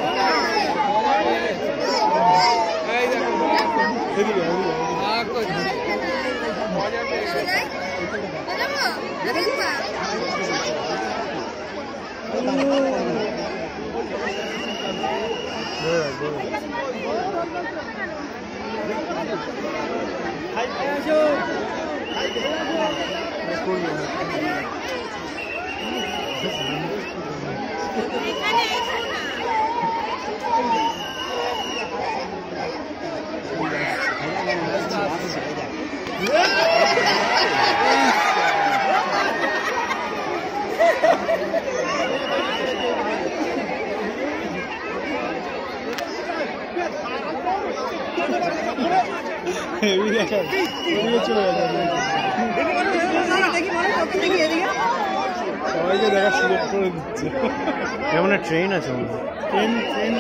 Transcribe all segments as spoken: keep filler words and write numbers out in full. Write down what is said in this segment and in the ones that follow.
সবাইকে দেখা সুযোগ করে দিচ্ছে। কেমন ট্রেন আছে? ট্রেন ট্রেন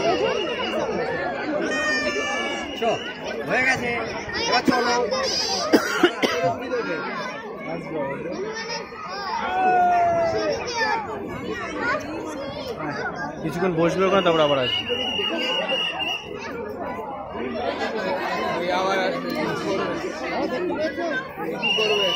হয়ে গেছে, এবার চলো। কিছুক্ষণ বসবে ওখানে, তারপর আবার আসবে। আবার আসবে করবে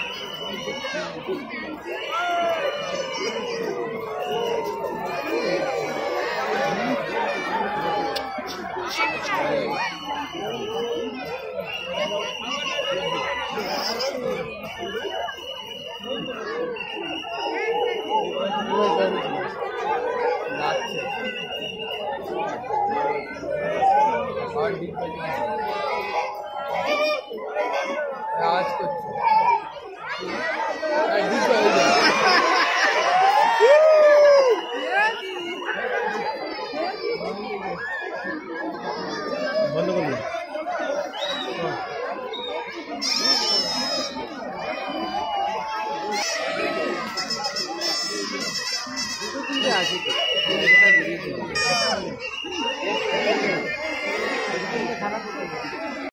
আওয়াজ করছে। বন্ধ করুন। আছে